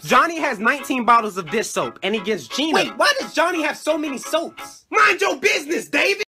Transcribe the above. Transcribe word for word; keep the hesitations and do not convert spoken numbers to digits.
Johnny has nineteen bottles of dish soap, and he gets Gina. Wait, why does Johnny have so many soaps? Mind your business, David!